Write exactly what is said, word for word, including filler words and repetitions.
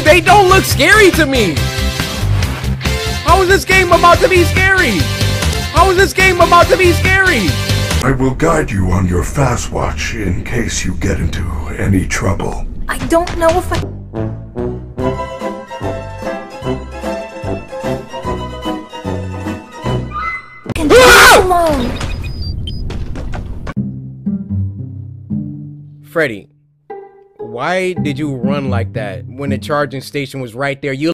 they don't look scary to me. How is this game about to be scary? How is this game about to be scary? I will guide you on your fast watch in case you get into any trouble. I don't know if I... can leave me alone. Freddy, why did you run like that when the charging station was right there? You